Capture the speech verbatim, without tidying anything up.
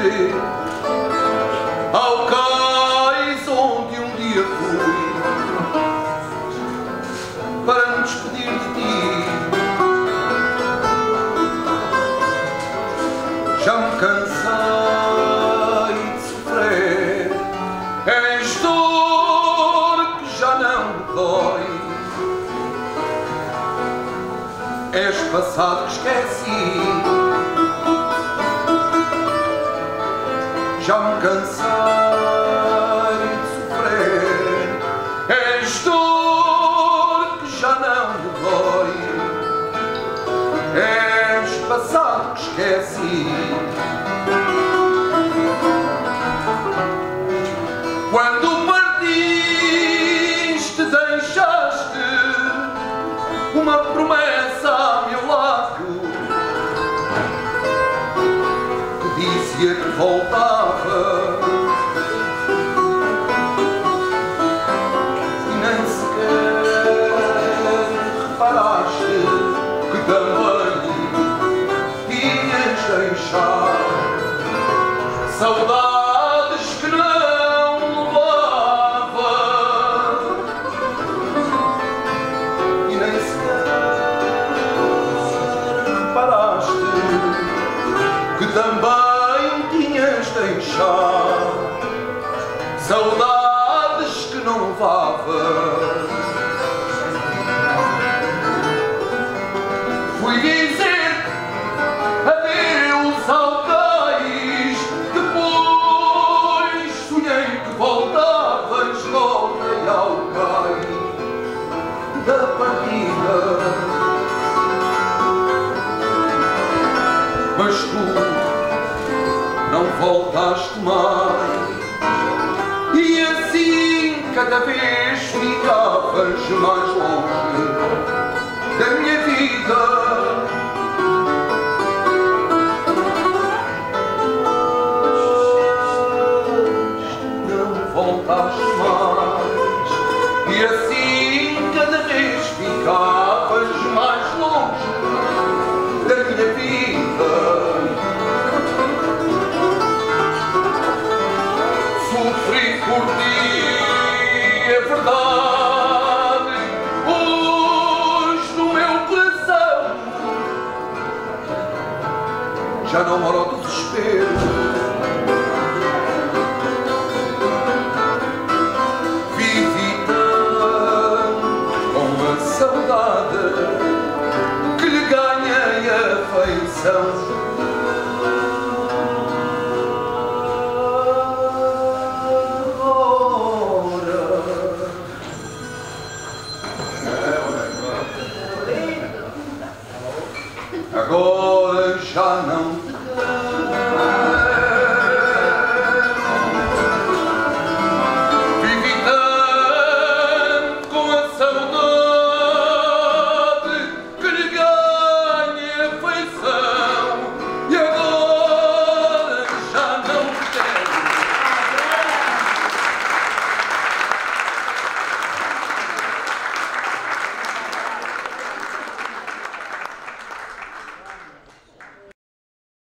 chegaste ao cais onde um dia fui para me despedir de ti. Já me cansei de sofrer, és dor que já não me dói, és passado que esqueci. Já me cansei de sofrer, és dor que já não me dói, és passado que esqueci. Quando partiste, deixaste uma promessa a meu lado que dizia que voltava e nem sequer reparaste que também tinhas deixado saudades que não levava e nem sequer reparaste que também tinhas deixado saudades que não levava. Fui dizer adeus ao cais, depois sonhei que voltavas, voltei ao cais da partida, mas tu não voltaste mais, e assim cada vez ficavas mais longe da minha vida. Não voltaste mais, e assim cada vez ficavas mais longe da minha vida. Sofri por ti, é verdade, hoje no meu coração já não mora o desespero.